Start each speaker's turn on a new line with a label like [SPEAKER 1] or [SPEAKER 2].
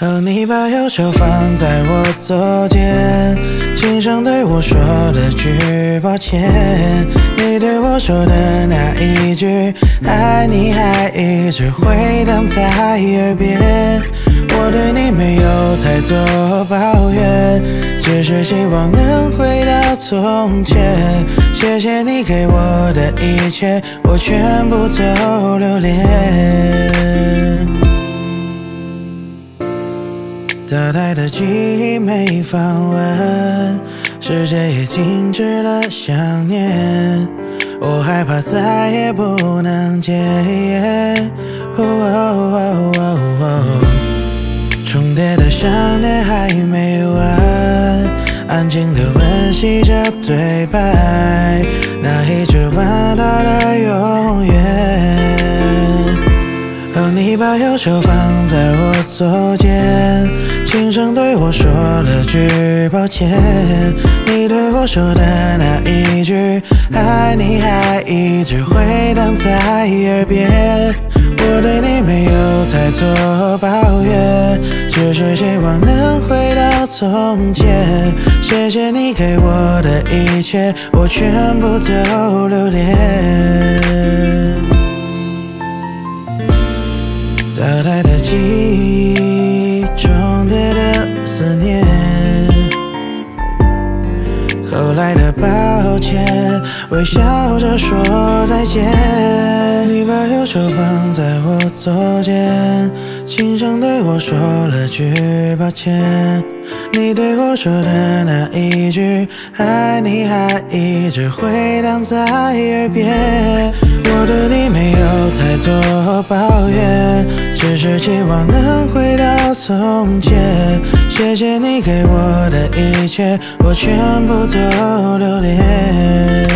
[SPEAKER 1] 哦，你把右手放在我左肩，轻声对我说了句抱歉。你对我说的那一句爱你还一直回荡在耳边。我对你没有太多抱怨，只是希望能回到从前。谢谢你给我的一切，我全部都留恋。等待的记忆没放完，世界也静止了想念。我害怕再也不能见面。重叠的想念还没完，安静地温习着对白，那一直玩到了永远。哦，你把右手放在我左肩，轻声对我说了句抱歉。你对我说的那一句爱你还一直回荡在耳边。我对你没有太多抱怨，只是希望能回到从前。谢谢你给我的一切，我全部都留恋。等待的记忆，重叠的思念，后来的抱歉，微笑着说再见。你把右手放在我左肩，轻声对我说了句抱歉。你对我说的那一句爱你还一直回荡在耳边。我对你没有太多抱怨，只是期望能回到从前。谢谢你给我的一切，我全部都留恋。